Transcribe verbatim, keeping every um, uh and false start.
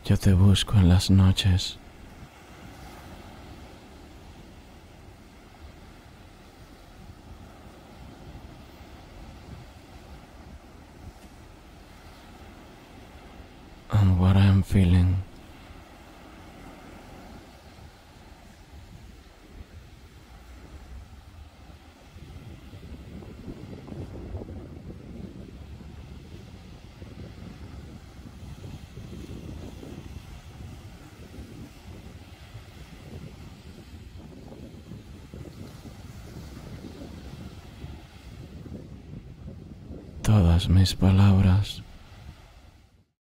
Yo te busco en las noches. And what I am feeling. Todas mis palabras